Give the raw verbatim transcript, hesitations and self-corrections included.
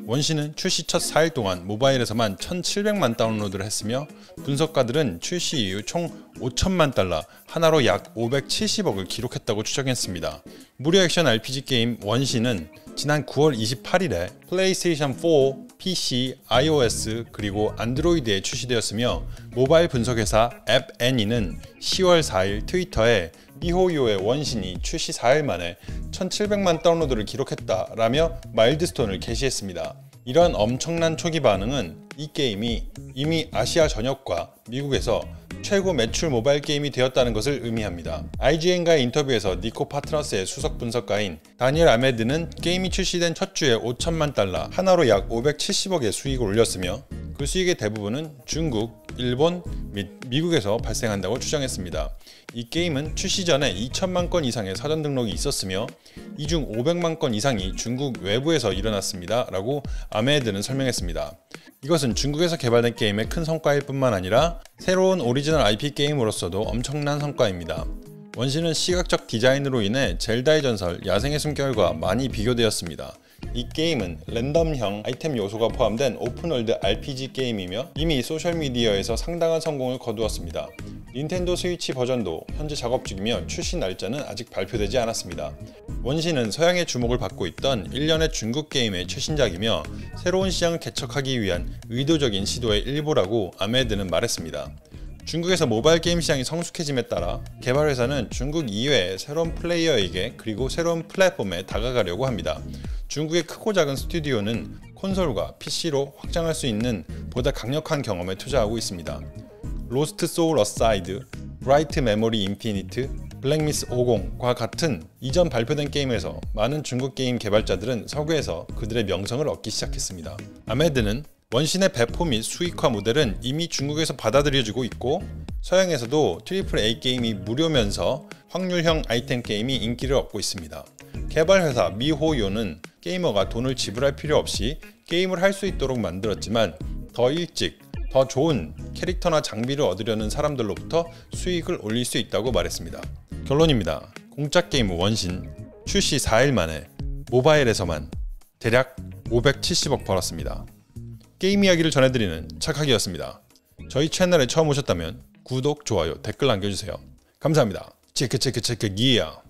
원신은 출시 첫 사 일 동안 모바일에서만 천칠백만 다운로드를 했으며 분석가들은 출시 이후 총 오천만 달러, 하나로 약 오백칠십억을 기록했다고 추정했습니다. 무료 액션 알피지 게임 원신은 지난 구월 이십팔일에 플레이스테이션 사, 피씨, 아이오에스 그리고 안드로이드에 출시되었으며 모바일 분석회사 앱애니는 시월 사일 트위터에 미호요의 원신이 출시 사 일 만에 천칠백만 다운로드를 기록했다라며 마일드스톤을 게시했습니다. 이런 엄청난 초기 반응은 이 게임이 이미 아시아 전역과 미국에서 최고 매출 모바일 게임이 되었다는 것을 의미합니다. 아이지엔과의 인터뷰에서 니코 파트너스의 수석 분석가인 다니엘 아메드는 게임이 출시된 첫 주에 오천만 달러, 하나로 약 오백칠십억의 수익을 올렸으며 그 수익의 대부분은 중국, 일본 및 미국에서 발생한다고 추정했습니다. 이 게임은 출시 전에 이천만 건 이상의 사전 등록이 있었으며 이 중 오백만 건 이상이 중국 외부에서 일어났습니다 라고 아메드는 설명했습니다. 이것은 중국에서 개발된 게임의 큰 성과일 뿐만 아니라 새로운 오리지널 아이피 게임으로서도 엄청난 성과입니다. 원신은 시각적 디자인으로 인해 젤다의 전설, 야생의 숨결과 많이 비교되었습니다. 이 게임은 랜덤형 아이템 요소가 포함된 오픈월드 알피지 게임이며 이미 소셜미디어에서 상당한 성공을 거두었습니다. 닌텐도 스위치 버전도 현재 작업 중이며 출시 날짜는 아직 발표되지 않았습니다. 원신은 서양의 주목을 받고 있던 일련의 중국 게임의 최신작이며 새로운 시장을 개척하기 위한 의도적인 시도의 일부라고 아메드는 말했습니다. 중국에서 모바일 게임 시장이 성숙해짐에 따라 개발회사는 중국 이외의 새로운 플레이어에게 그리고 새로운 플랫폼에 다가가려고 합니다. 중국의 크고 작은 스튜디오는 콘솔과 피씨로 확장할 수 있는 보다 강력한 경험에 투자하고 있습니다. 로스트 소울 어사이드, 브라이트 메모리 인피니트, 블랙미스 오십과 같은 이전 발표된 게임에서 많은 중국 게임 개발자들은 서구에서 그들의 명성을 얻기 시작했습니다. 아메드는 원신의 배포 및 수익화 모델은 이미 중국에서 받아들여지고 있고 서양에서도 트리플 에이 게임이 무료면서 확률형 아이템 게임이 인기를 얻고 있습니다. 개발회사 미호요는 게이머가 돈을 지불할 필요 없이 게임을 할 수 있도록 만들었지만 더 일찍, 더 좋은 캐릭터나 장비를 얻으려는 사람들로부터 수익을 올릴 수 있다고 말했습니다. 결론입니다. 공짜 게임 원신 출시 사 일 만에 모바일에서만 대략 오백칠십억 벌었습니다. 게임 이야기를 전해드리는 착하기였습니다. 저희 채널에 처음 오셨다면 구독, 좋아요, 댓글 남겨주세요. 감사합니다. 체크 체크 체크 기야.